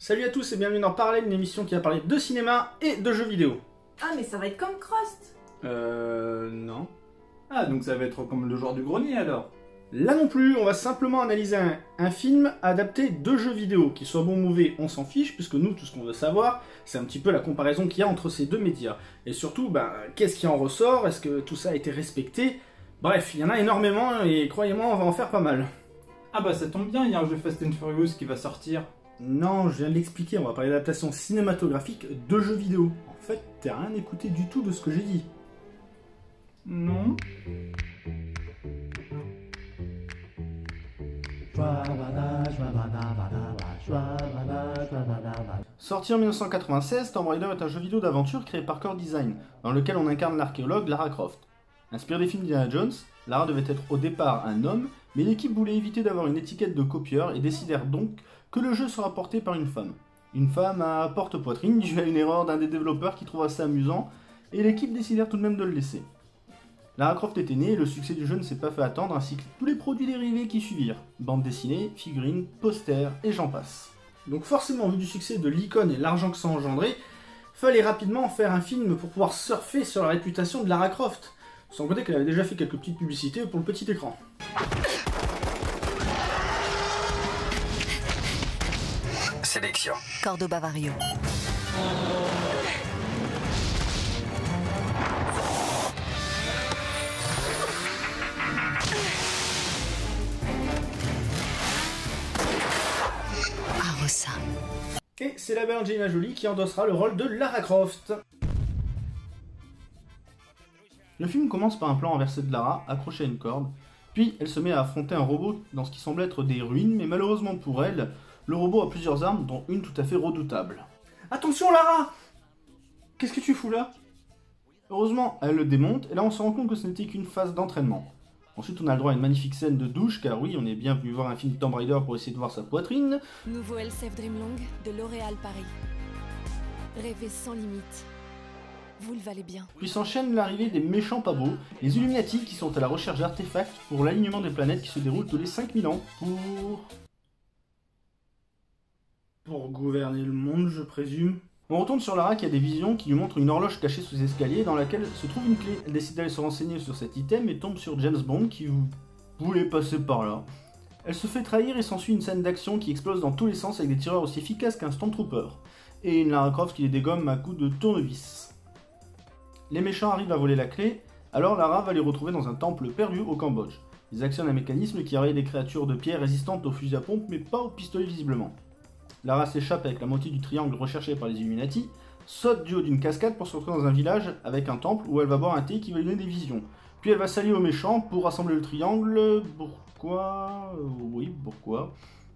Salut à tous et bienvenue dans Parallèle, une émission qui va parler de cinéma et de jeux vidéo. Ah mais ça va être comme Crust. Non. Ah, donc ça va être comme le joueur du grenier alors. Là non plus, on va simplement analyser un film adapté de jeux vidéo. Qu'il soit bon ou mauvais, on s'en fiche, puisque nous, tout ce qu'on veut savoir, c'est un petit peu la comparaison qu'il y a entre ces deux médias. Et surtout, qu'est-ce qui en ressort? Est-ce que tout ça a été respecté? Bref, il y en a énormément, et croyez-moi, on va en faire pas mal. Ah bah ça tombe bien, il y a un jeu Fast and Furious qui va sortir. Non, je viens de l'expliquer, on va parler d'adaptation cinématographique de jeux vidéo. En fait, t'as rien écouté du tout de ce que j'ai dit. Non. Sorti en 1996, Tomb Raider est un jeu vidéo d'aventure créé par Core Design, dans lequel on incarne l'archéologue Lara Croft. Inspiré des films d'Indiana Jones, Lara devait être au départ un homme, mais l'équipe voulait éviter d'avoir une étiquette de copieur et décidèrent donc que le jeu sera porté par une femme. Une femme à porte-poitrine, due à une erreur d'un des développeurs qui trouva ça amusant, et l'équipe décidèrent tout de même de le laisser. Lara Croft était née et le succès du jeu ne s'est pas fait attendre, ainsi que tous les produits dérivés qui suivirent. Bandes dessinées, figurines, posters et j'en passe. Donc forcément, vu du succès de l'icône et l'argent que ça engendrait, fallait rapidement faire un film pour pouvoir surfer sur la réputation de Lara Croft. Sans compter qu'elle avait déjà fait quelques petites publicités pour le petit écran. Sélection. Cordoba Vario. Arosa. Et c'est la belle Angelina Jolie qui endossera le rôle de Lara Croft. Le film commence par un plan renversé de Lara, accrochée à une corde, puis elle se met à affronter un robot dans ce qui semble être des ruines, mais malheureusement pour elle, le robot a plusieurs armes, dont une tout à fait redoutable. Attention Lara! Qu'est-ce que tu fous là? Heureusement, elle le démonte, et là on se rend compte que ce n'était qu'une phase d'entraînement. Ensuite on a le droit à une magnifique scène de douche, car oui, on est bien venu voir un film Tomb Raider pour essayer de voir sa poitrine. Nouveau LCF Dreamlong de L'Oréal Paris. Rêvez sans limite. Vous le valez bien. Puis s'enchaîne l'arrivée des méchants pas beaux, les Illuminati qui sont à la recherche d'artefacts pour l'alignement des planètes qui se déroule tous les 5000 ans pour gouverner le monde, je présume. On retourne sur Lara qui a des visions qui lui montrent une horloge cachée sous escalier dans laquelle se trouve une clé. Elle décide d'aller se renseigner sur cet item et tombe sur James Bond qui voulait passer par là. Elle se fait trahir et s'ensuit une scène d'action qui explose dans tous les sens avec des tireurs aussi efficaces qu'un Stormtrooper. Et une Lara Croft qui les dégomme à coups de tournevis. Les méchants arrivent à voler la clé, alors Lara va les retrouver dans un temple perdu au Cambodge. Ils actionnent un mécanisme qui enraye des créatures de pierre résistantes aux fusils à pompe mais pas aux pistolets visiblement. Lara s'échappe avec la moitié du triangle recherché par les Illuminati, saute du haut d'une cascade pour se retrouver dans un village avec un temple où elle va boire un thé qui va lui donner des visions. Puis elle va s'allier aux méchants pour rassembler le triangle. Pourquoi? Oui, pourquoi?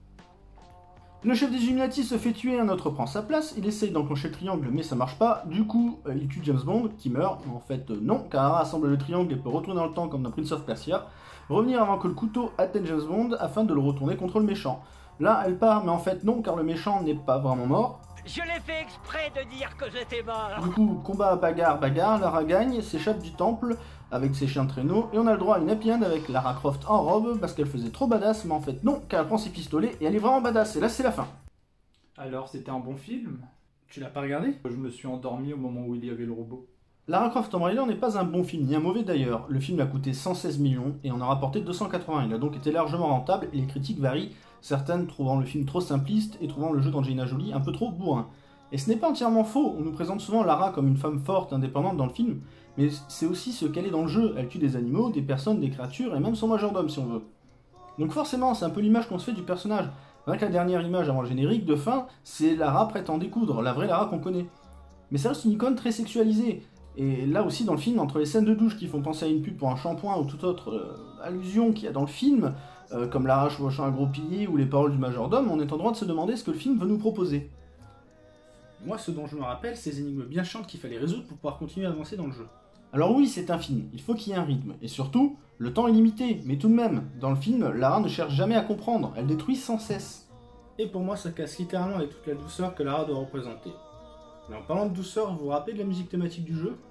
Le chef des Illuminati se fait tuer, un autre prend sa place, il essaye d'enclencher le triangle mais ça marche pas, du coup il tue James Bond qui meurt, en fait non, car Lara assemble le triangle et peut retourner dans le temps comme dans Prince of Persia, revenir avant que le couteau atteigne James Bond afin de le retourner contre le méchant. Là elle part mais en fait non, car le méchant n'est pas vraiment mort. Je l'ai fait exprès de dire que j'étais mort. Du coup, combat, bagarre, Lara gagne, s'échappe du temple avec ses chiens de traîneau, et on a le droit à une happy end avec Lara Croft en robe parce qu'elle faisait trop badass, mais en fait non, car elle prend ses pistolets et elle est vraiment badass, et là c'est la fin. Alors c'était un bon film? Tu l'as pas regardé? Je me suis endormi au moment où il y avait le robot. Lara Croft Tomb Raider n'est pas un bon film, ni un mauvais d'ailleurs. Le film a coûté 116 millions et en a rapporté 280, il a donc été largement rentable et les critiques varient, certaines trouvant le film trop simpliste et trouvant le jeu d'Angelina Jolie un peu trop bourrin. Et ce n'est pas entièrement faux, on nous présente souvent Lara comme une femme forte, indépendante dans le film, mais c'est aussi ce qu'elle est dans le jeu, elle tue des animaux, des personnes, des créatures et même son majordome si on veut. Donc forcément, c'est un peu l'image qu'on se fait du personnage. Rien que la dernière image avant le générique de fin, c'est Lara prête à en découdre, la vraie Lara qu'on connaît. Mais ça reste une icône très sexualisée. Et là aussi dans le film, entre les scènes de douche qui font penser à une pub pour un shampoing ou toute autre allusion qu'il y a dans le film, comme Lara chevauchant un gros pilier ou les paroles du majordome, on est en droit de se demander ce que le film veut nous proposer. Moi, ce dont je me rappelle, c'est ces énigmes bien chiantes qu'il fallait résoudre pour pouvoir continuer à avancer dans le jeu. Alors oui, c'est un film, il faut qu'il y ait un rythme, et surtout, le temps est limité, mais tout de même, dans le film, Lara ne cherche jamais à comprendre, elle détruit sans cesse. Et pour moi, ça casse littéralement avec toute la douceur que Lara doit représenter. Mais en parlant de douceur, vous vous rappelez de la musique thématique du jeu?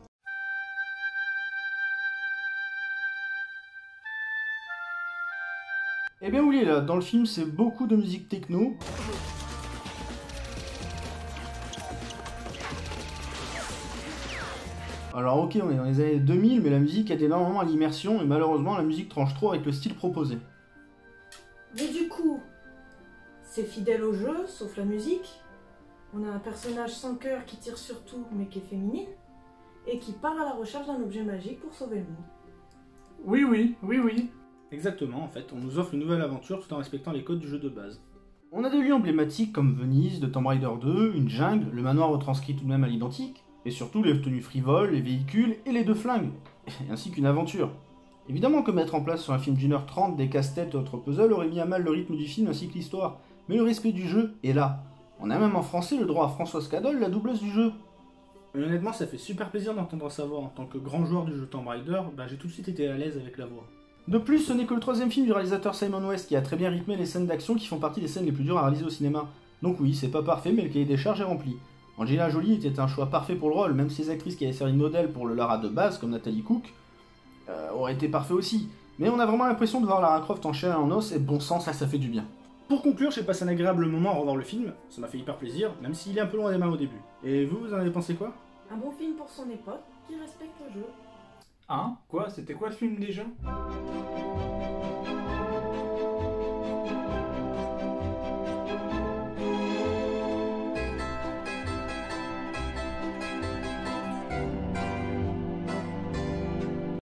Eh bien oui, là, dans le film, c'est beaucoup de musique techno. Alors ok, on est dans les années 2000, mais la musique aide énormément à l'immersion, et malheureusement la musique tranche trop avec le style proposé. Mais du coup, c'est fidèle au jeu, sauf la musique. On a un personnage sans cœur qui tire sur tout, mais qui est féminine, et qui part à la recherche d'un objet magique pour sauver le monde. Oui. Exactement, en fait, on nous offre une nouvelle aventure tout en respectant les codes du jeu de base. On a des lieux emblématiques comme Venise, de Tomb Raider 2, une jungle, le manoir retranscrit tout de même à l'identique, et surtout les tenues frivoles, les véhicules et les 2 flingues, ainsi qu'une aventure. Évidemment que mettre en place sur un film d'1h30 des casse-têtes et autres puzzles aurait mis à mal le rythme du film ainsi que l'histoire, mais le respect du jeu est là. On a même en français le droit à Françoise Cadol, la doubleuse du jeu. Et honnêtement, ça fait super plaisir d'entendre sa voix. En tant que grand joueur du jeu Tomb Raider, j'ai tout de suite été à l'aise avec la voix. De plus, ce n'est que le 3e film du réalisateur Simon West qui a très bien rythmé les scènes d'action qui font partie des scènes les plus dures à réaliser au cinéma. Donc oui, c'est pas parfait, mais le cahier des charges est rempli. Angelina Jolie était un choix parfait pour le rôle, même si les actrices qui avaient servi de modèle pour le Lara de base, comme Natalie Cook, auraient été parfaits aussi. Mais on a vraiment l'impression de voir Lara Croft en chair et en os, et bon sang, ça fait du bien. Pour conclure, j'ai passé un agréable moment à revoir le film, ça m'a fait hyper plaisir, même s'il est un peu loin des mains au début. Et vous en avez pensé quoi? Un bon film pour son époque, qui respecte le jeu. Hein? Quoi? C'était quoi le film déjà?